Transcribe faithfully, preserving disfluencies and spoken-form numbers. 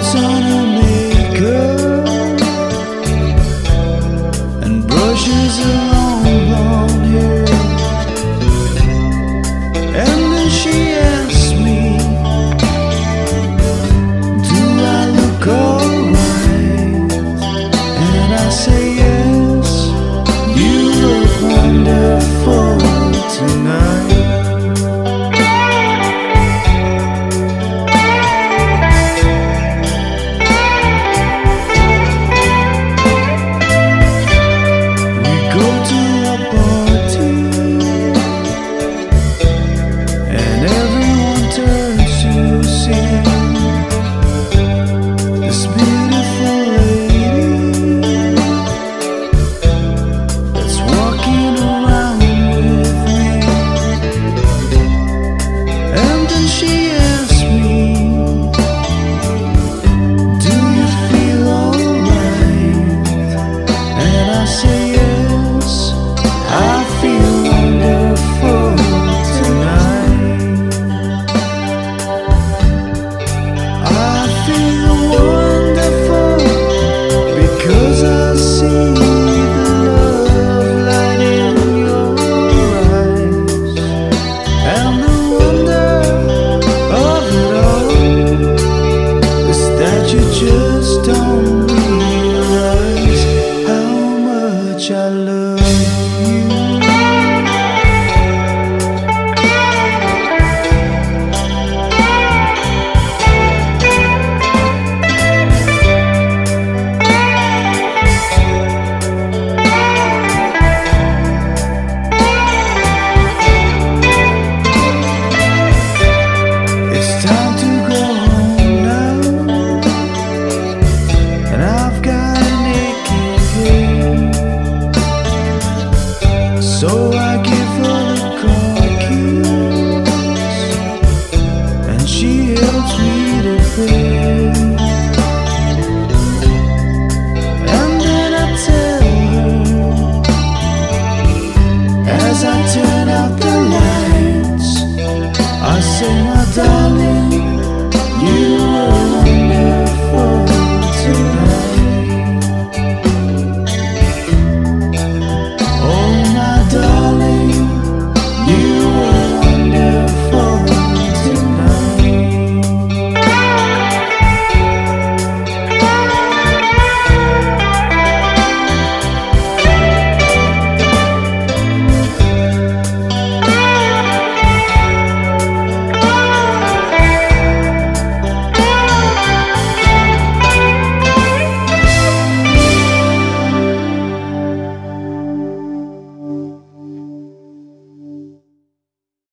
puts on her makeup and brushes her long blonde hair, and then she asks me, do I look alright? And I say yes, you look wonderful tonight. I love you. It's time to go home now, and I've got an aching head. So I give her the car keys, and she helps me to bed.